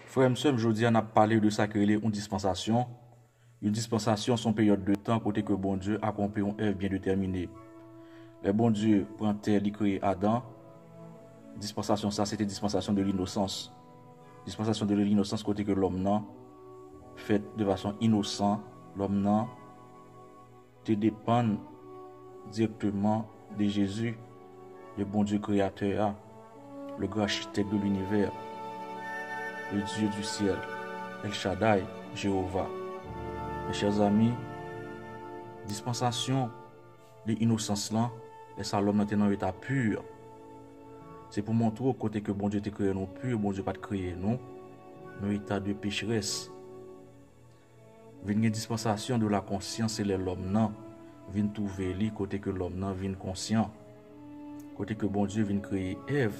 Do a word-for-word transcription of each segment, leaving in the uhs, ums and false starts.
Frère, monsieur, aujourd'hui, on a parlé de ça qui est une dispensation. Une dispensation, son période de temps, côté que bon Dieu accomplit une œuvre bien déterminée. Le bon Dieu prend terre, il crée Adam. Dispensation, ça, c'était dispensation de l'innocence. Dispensation de l'innocence, côté que l'homme non, fait de façon innocente, l'homme non, te dépend directement de Jésus, le bon Dieu créateur, le grand architecte de l'univers, le Dieu du ciel, El Shaddai, Jéhovah. Mes chers amis, dispensation de l'innocence là, et ça l'homme dans un état pur. C'est pour montrer au côté que bon Dieu te créé nous pur, bon Dieu pas te créé nous, dans état de pécheresse. Vient une dispensation de la conscience et l'homme non, vient trouver lui côté que l'homme non vient conscient. Côté que bon Dieu vient créer Ève.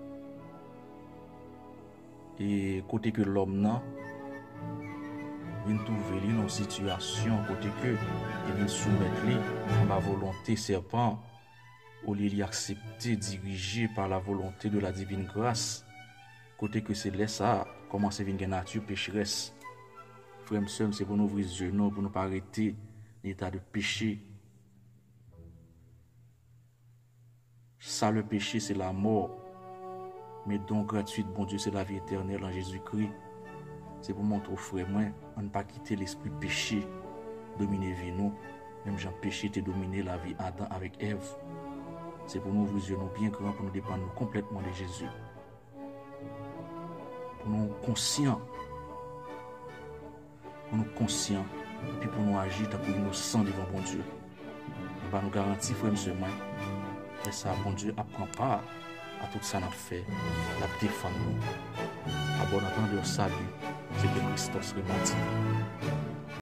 Et côté que l'homme non vient trouver lui dans situation côté que il vient soumettre lui à la volonté serpent au lieu d'accepter dirigé par la volonté de la divine grâce. Côté que c'est là ça commence à venir une nature pécheresse. Frère et sœurs, c'est pour nous ouvrir les yeux, pour nous pas arrêter l'état de péché. Ça, le péché, c'est la mort. Mais don gratuite, bon Dieu, c'est la vie éternelle en Jésus-Christ. C'est pour montrer aux frères, moi, on ne pas quitter l'esprit péché, dominer vie nous. Même Jean péché, t'es dominé la vie Adam avec Ève. C'est pour nous ouvrir les yeux, nous bien grands, pour nous dépendre complètement de Jésus. Pour nous conscients. Pour nous conscients. Et puis pour nous agir, pour nous innocents devant bon Dieu. On va nous garantir, frère, monsieur, moi. Et ça, bon Dieu, apprend pas à tout ça n'a fait, la défendre nous. À bon entendeur salut, c'est que Christos remonte.